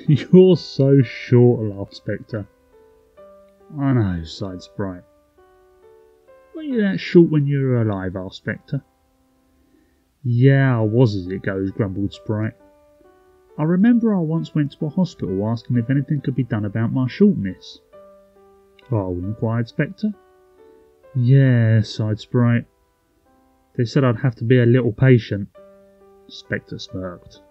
You're so short, laughed Spectre. I know, sighed Sprite. Were you that short when you were alive, asked Spectre. Yeah, I was as it goes, grumbled Sprite. I remember I once went to a hospital asking if anything could be done about my shortness. Oh, inquired Spectre. Yeah, sighed Sprite. They said I'd have to be a little patient. Spectre smirked.